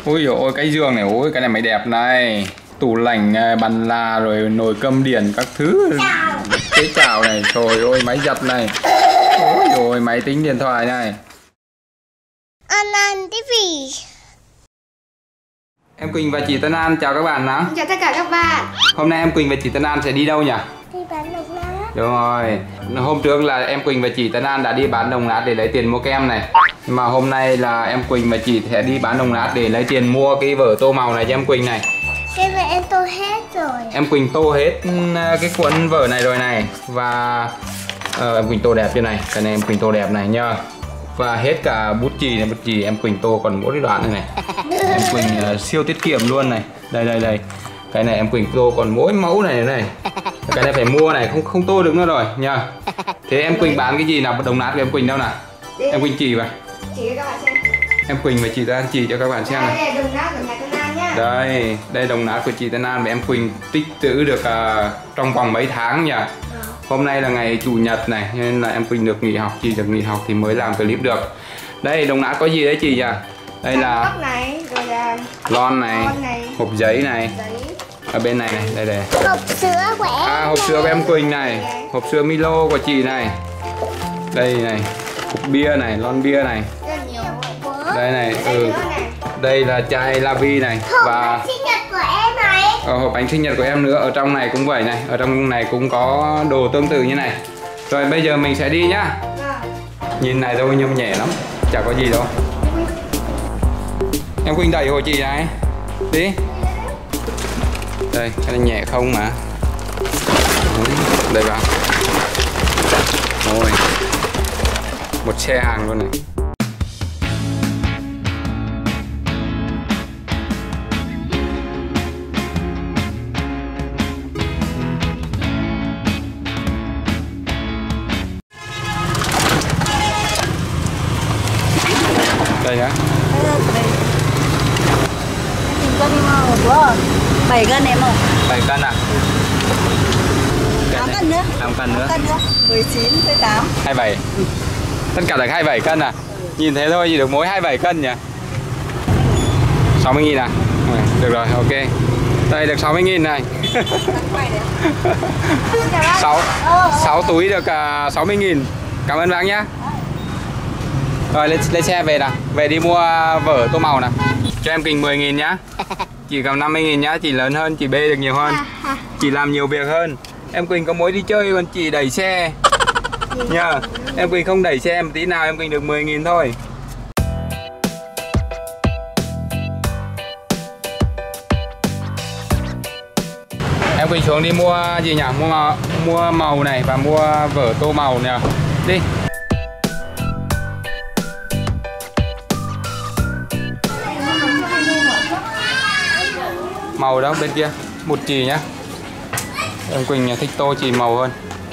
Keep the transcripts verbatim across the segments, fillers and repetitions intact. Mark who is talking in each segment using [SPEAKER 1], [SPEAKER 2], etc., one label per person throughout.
[SPEAKER 1] Ôi dồi ôi, cái giường này, ôi cái này mới đẹp này. Tủ lạnh, bàn là, rồi nồi cơm điện các thứ. Cái chảo này, trời ơi, máy giặt này. Ôi dồi, máy tính điện thoại này.
[SPEAKER 2] An An ti vi.
[SPEAKER 1] Em Quỳnh và chị Tân An chào các bạn nào.
[SPEAKER 2] Chào tất cả các bạn.
[SPEAKER 1] Hôm nay em Quỳnh và chị Tân An sẽ đi đâu nhỉ?
[SPEAKER 2] Đi bán đồng nát.
[SPEAKER 1] Đúng rồi. Hôm trước là em Quỳnh và chị Tân An đã đi bán đồng nát để lấy tiền mua kem này. Nhưng mà hôm nay là em Quỳnh và chị sẽ đi bán đồng nát để lấy tiền mua cái vở tô màu này cho em Quỳnh này.
[SPEAKER 2] Cái này em tô hết rồi.
[SPEAKER 1] Em Quỳnh tô hết cái cuốn vở này rồi này. Và uh, em Quỳnh tô đẹp như này. Cái này em Quỳnh tô đẹp này nhá. Và hết cả bút chì này, bút chì em Quỳnh tô còn mỗi đoạn này này. Em Quỳnh uh, siêu tiết kiệm luôn này. Đây đây đây. Cái này em Quỳnh tô còn mỗi mẫu này này. Cái này phải mua này, không không tô được nữa rồi nha. Thế em Quỳnh bán cái gì nào, đồng nát của em Quỳnh đâu nào? Đi. Em Quỳnh chỉ vào.
[SPEAKER 2] Chỉ cho các bạn xem.
[SPEAKER 1] Em Quỳnh và chị Tân An chỉ cho các bạn xem này.
[SPEAKER 2] Đây là đồng nát của nhà Tân An nhá.
[SPEAKER 1] Đây, đây đồng nát của chị Tân An và em Quỳnh tích trữ được uh, trong vòng mấy tháng nhỉ? À. Hôm nay là ngày chủ nhật này nên là em Quỳnh được nghỉ học, chị được nghỉ học thì mới làm clip được. Đây đồng nát có gì đấy chị nhỉ? Đây là
[SPEAKER 2] này, rồi là
[SPEAKER 1] lon này,
[SPEAKER 2] này,
[SPEAKER 1] hộp giấy này.
[SPEAKER 2] Giấy.
[SPEAKER 1] Ở bên này này, đây đây.
[SPEAKER 2] Hộp sữa của em.
[SPEAKER 1] À, hộp sữa của em Quỳnh này, hộp sữa Milo của chị này. Đây này, hộp bia này, lon bia này. Đây này, ừ. Đây là chai Lavi này và
[SPEAKER 2] hộp sinh nhật của em này.
[SPEAKER 1] Ờ, hộp bánh sinh nhật của em nữa. Ở trong này cũng vậy này, ở trong này cũng có đồ tương tự như này. Rồi bây giờ mình sẽ đi nhá. À. Nhìn này thôi nhưng nhẹ lắm, chả có gì đâu. Em Quỳnh đẩy hộ chị này. Đi. Đây, cái này nhẹ không mà. Đây vào. Rồi. Một xe hàng luôn này. Đây á.
[SPEAKER 3] bảy cân em ơi.
[SPEAKER 1] bảy cân à?
[SPEAKER 3] tám cân nữa.
[SPEAKER 1] năm cân nữa.
[SPEAKER 3] Cân nữa. mười chín, mười tám.
[SPEAKER 1] hai mươi bảy. Ừ. Tất cả được hai mươi bảy cân à? Ừ. Nhìn thế thôi chỉ được mỗi hai mươi bảy cân nhỉ? sáu mươi nghìn à? Ừ, được rồi, ok. Đây được sáu mươi nghìn này. sáu, sáu túi được uh, sáu mươi nghìn. Cảm ơn bác nhé. Rồi lên, lên xe về nào. Về đi mua vở tô màu nào. Cho em Quỳnh mười nghìn nhá. Chị cầm năm mươi nghìn nhá. Chị lớn hơn, chị bê được nhiều hơn. Chị làm nhiều việc hơn. Em Quỳnh có mối đi chơi còn chị đẩy xe nha. Em Quỳnh không đẩy xe một tí nào. Em Quỳnh được mười nghìn thôi. Em Quỳnh xuống đi mua gì nhỉ? Mua màu, mua màu này và mua vở tô màu nè. Đi. Màu đâu bên kia, một chì nhá. Em Quỳnh thích tô chì màu hơn.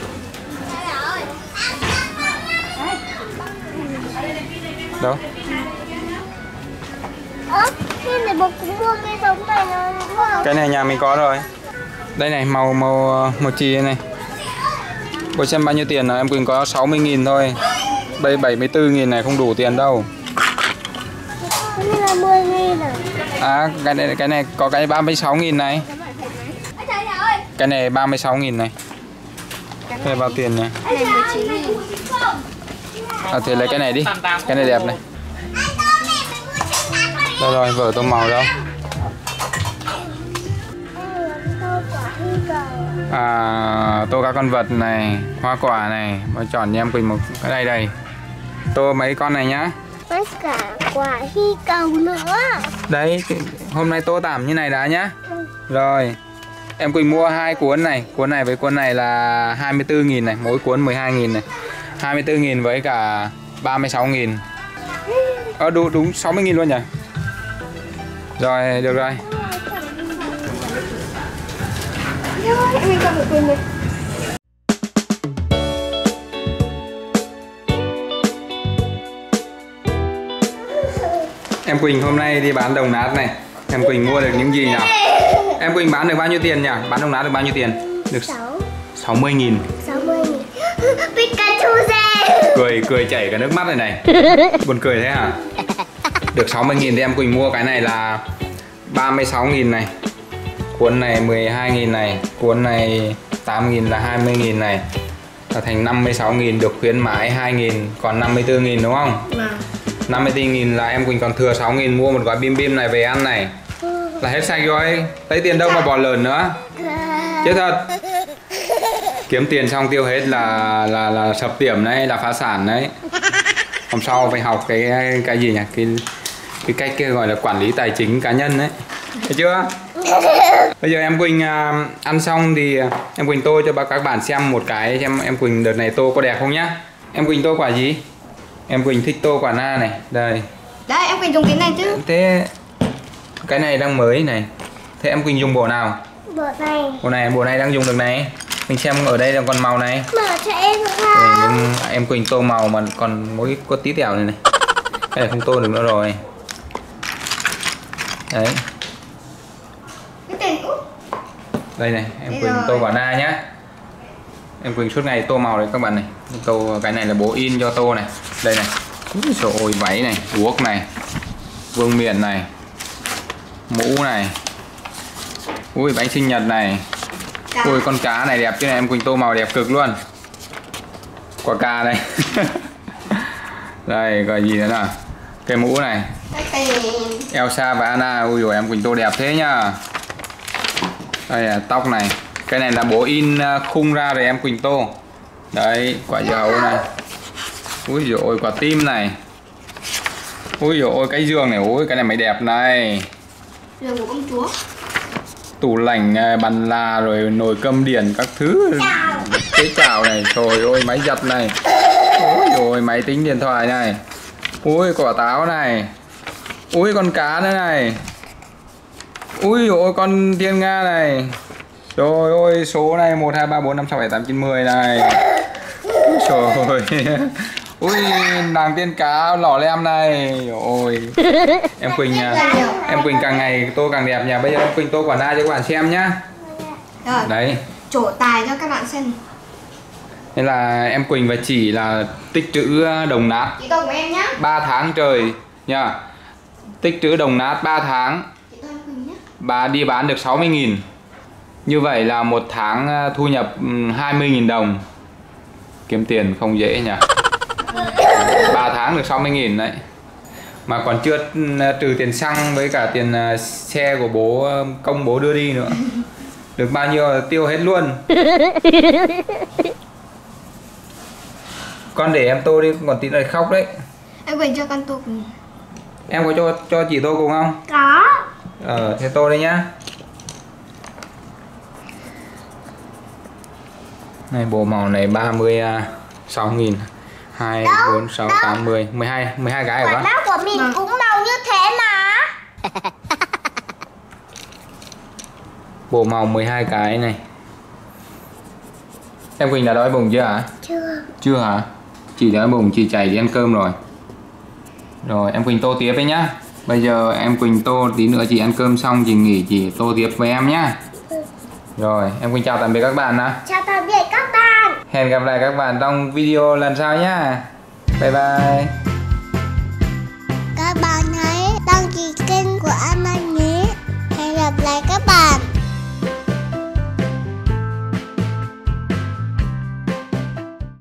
[SPEAKER 1] Đâu?
[SPEAKER 2] Ơ, cái này bố cũng mua cái giống này nó đúng không?
[SPEAKER 1] Cái này nhà mình có rồi. Đây này, màu màu màu chì này. Cô xem bao nhiêu tiền rồi, em Quỳnh có sáu mươi nghìn thôi. Đây bảy mươi tư nghìn này không đủ tiền đâu.
[SPEAKER 2] Cái này là mười nghìn à?
[SPEAKER 1] À, cái này, cái này có cái ba mươi sáu nghìn này. Cái này ba mươi sáu nghìn này. Cái này bao tiền nhỉ?
[SPEAKER 2] Cái này mười chín nghìn.
[SPEAKER 1] À, thì lấy cái này đi. Cái này đẹp này. Đâu rồi, vở tô màu đâu? À, tô các con vật này, hoa quả này. Và chọn cho em Quỳnh một cái đây đây. Tô mấy con này nhá.
[SPEAKER 2] Tất cả quả hy cầu nữa.
[SPEAKER 1] Đấy, hôm nay tô tạm như này đã nhá. Ừ. Rồi. Em Quỳnh mua hai cuốn này. Cuốn này với cuốn này là hai mươi tư nghìn này. Mỗi cuốn mười hai nghìn này. hai mươi tư nghìn với cả ba mươi sáu nghìn. Ờ, đúng, đúng sáu mươi nghìn luôn nhỉ? Rồi, được rồi.
[SPEAKER 2] Em cho một Quỳnh này.
[SPEAKER 1] Em Quỳnh hôm nay đi bán đồng nát này. Em Quỳnh mua được những gì nào? Em Quỳnh bán được bao nhiêu tiền nhỉ? Bán đồng nát được bao nhiêu tiền? Được sáu mươi nghìn.
[SPEAKER 2] sáu mươi nghìn. Pikachu ra.
[SPEAKER 1] Cười cười chảy cả nước mắt này này. Buồn cười thế hả? được sáu mươi nghìn thì em Quỳnh mua cái này là ba mươi sáu nghìn này. Cuốn này mười hai nghìn này, cuốn này tám nghìn là hai mươi nghìn này. Là thành năm mươi sáu nghìn, được khuyến mãi hai nghìn, còn năm mươi tư nghìn đúng không?
[SPEAKER 2] Vâng.
[SPEAKER 1] năm mươi tư nghìn là em Quỳnh còn thừa sáu nghìn mua một gói bim bim này về ăn này. Là hết sạch rồi, lấy tiền đâu mà bỏ lợn nữa. Chết thật. Kiếm tiền xong tiêu hết là là là sập tiệm đấy, là phá sản đấy. Hôm sau phải học cái cái gì nhỉ? Cái cái cách kia gọi là quản lý tài chính cá nhân đấy. Thấy chưa? Bây giờ em Quỳnh uh, ăn xong thì em Quỳnh tô cho các bạn xem một cái xem em Quỳnh đợt này tô có đẹp không nhá. Em Quỳnh tô quả gì? Em Quỳnh thích tô quả na này. Đây.
[SPEAKER 2] Đấy em Quỳnh dùng cái này chứ.
[SPEAKER 1] Thế cái này đang mới này. Thế em Quỳnh dùng bộ nào?
[SPEAKER 2] Bộ này.
[SPEAKER 1] Bộ này, bộ này đang dùng được này. Mình xem ở đây là còn màu này.
[SPEAKER 2] Mở cho em được
[SPEAKER 1] Đây,
[SPEAKER 2] không?
[SPEAKER 1] nhưng em Quỳnh tô màu mà còn mỗi có tí tẹo này này. Cái này không tô được nữa rồi. Đấy.
[SPEAKER 2] Cái tiền út.
[SPEAKER 1] Đây này, em
[SPEAKER 2] Đây
[SPEAKER 1] Quỳnh
[SPEAKER 2] rồi.
[SPEAKER 1] tô quả na nhá. Em Quỳnh suốt ngày tô màu đấy các bạn này. Tô cái này là bố in cho tô này. Đây này. Úi dồi ôi, váy này, guốc này, vương miện này, mũ này. Ui bánh sinh nhật này. Ui con cá này đẹp chứ này, em Quỳnh tô màu đẹp cực luôn. Quả cà này. Đây gọi gì nữa nào. Cái mũ này, Elsa và Anna. Ui dồi em Quỳnh tô đẹp thế nhá. Đây là tóc này. Cái này là bố in khung ra rồi em Quỳnh tô. Đấy quả dưa hấu này. Ui dồi ôi quả tim này. Ui dồi ôi cái giường này. Ui cái này mới đẹp này.
[SPEAKER 2] Giường của công chúa.
[SPEAKER 1] Tủ lạnh, bàn là rồi nồi cơm điện các thứ. Cái chảo này. Trời ơi máy giặt này. Ui rồi máy tính điện thoại này. Ui quả táo này. Ui con cá nữa này. Ui ôi con thiên nga này. Trời ơi số này một hai ba bốn năm sáu bảy tám chín mười này. Trời ơi. Ui nàng tiên cá lỏ lem này. Ôi em Quỳnh em Quỳnh càng ngày tô càng đẹp nha. Bây giờ em Quỳnh tô quả na cho các bạn xem nhá.
[SPEAKER 2] Rồi.
[SPEAKER 1] Đấy.
[SPEAKER 2] Trổ tài cho các bạn xem.
[SPEAKER 1] Nên là em Quỳnh và chị là tích trữ đồng nát
[SPEAKER 2] Chị tô của em nhá.
[SPEAKER 1] ba tháng trời nha. Tích trữ đồng nát ba tháng.
[SPEAKER 2] Chị tô em Quỳnh nhá.
[SPEAKER 1] Bà đi bán được sáu mươi nghìn. Như vậy là một tháng thu nhập hai mươi nghìn đồng. Kiếm tiền không dễ nhỉ. ba tháng được sáu mươi nghìn đấy. Mà còn chưa trừ tiền xăng với cả tiền xe của bố công bố đưa đi nữa. Được bao nhiêu tiêu hết luôn. Con để em tô đi, còn tí nữa khóc đấy.
[SPEAKER 2] Em Quỳnh cho con tô cùng.
[SPEAKER 1] Em có cho cho chị tô cùng không?
[SPEAKER 2] Có.
[SPEAKER 1] Ờ thế tô đi nhá. Này bộ màu này ba mươi sáu nghìn. hai, bốn, sáu, tám, mười, mười hai, mười hai cái hả
[SPEAKER 2] Quần
[SPEAKER 1] con?
[SPEAKER 2] áo của mình cũng màu như thế mà.
[SPEAKER 1] Bộ màu mười hai cái này. Em Quỳnh đã đói bụng chưa hả?
[SPEAKER 2] Chưa.
[SPEAKER 1] Chưa hả? Chị đói bụng, chị chạy đi ăn cơm rồi. Rồi em Quỳnh tô tiếp đấy nhá. Bây giờ em Quỳnh tô tí nữa chị ăn cơm xong chị nghỉ chị tô tiếp với em nhá. Rồi em Quỳnh chào tạm biệt các bạn nào.
[SPEAKER 2] Chào tạm biệt các bạn.
[SPEAKER 1] Hẹn gặp lại các bạn trong video lần sau nhá. Bye bye.
[SPEAKER 2] Các bạn hãy đăng ký kênh của An Anh